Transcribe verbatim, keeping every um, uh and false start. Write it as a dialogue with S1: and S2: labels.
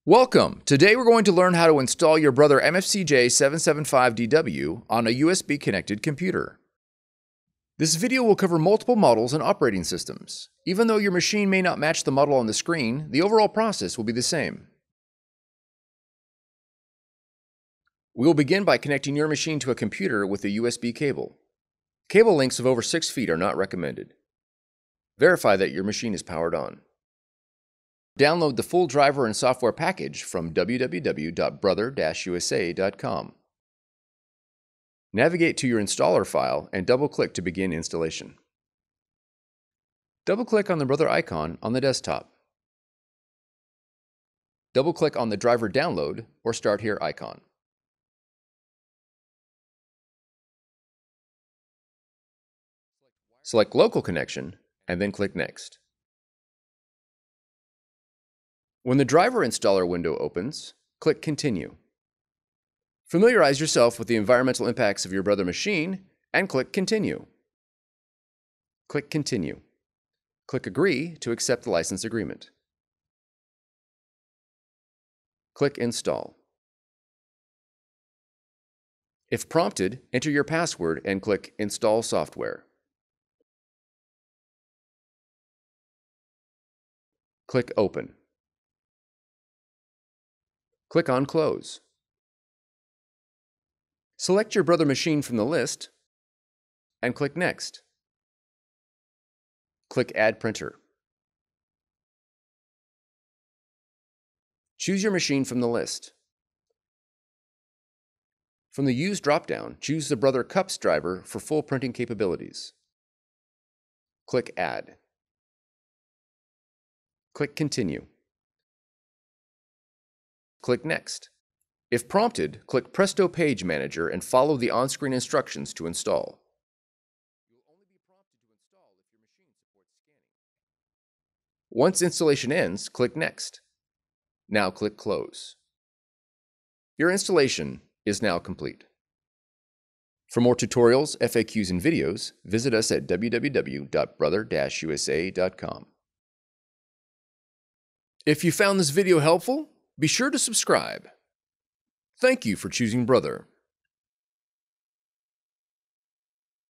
S1: Welcome! Today we're going to learn how to install your Brother M F C J seven seven five D W on a U S B-connected computer. This video will cover multiple models and operating systems. Even though your machine may not match the model on the screen, the overall process will be the same. We will begin by connecting your machine to a computer with a U S B cable. Cable lengths of over six feet are not recommended. Verify that your machine is powered on. Download the full driver and software package from w w w dot brother dash u s a dot com. Navigate to your installer file and double-click to begin installation. Double-click on the Brother icon on the desktop. Double-click on the driver download or Start Here icon. Select Local Connection and then click Next. When the driver installer window opens, click Continue. Familiarize yourself with the environmental impacts of your Brother machine and click Continue. Click Continue. Click Agree to accept the license agreement. Click Install. If prompted, enter your password and click Install Software. Click Open. Click on Close. Select your Brother machine from the list and click Next. Click Add Printer. Choose your machine from the list. From the Use drop-down, choose the Brother Cups driver for full printing capabilities. Click Add. Click Continue. Click Next. If prompted, click Presto Page Manager and follow the on-screen instructions to install. You will only be prompted to install if your machine supports scanning. Once installation ends, click Next. Now click Close. Your installation is now complete. For more tutorials, F A Qs, and videos, visit us at w w w dot brother dash u s a dot com. If you found this video helpful, be sure to subscribe. Thank you for choosing Brother.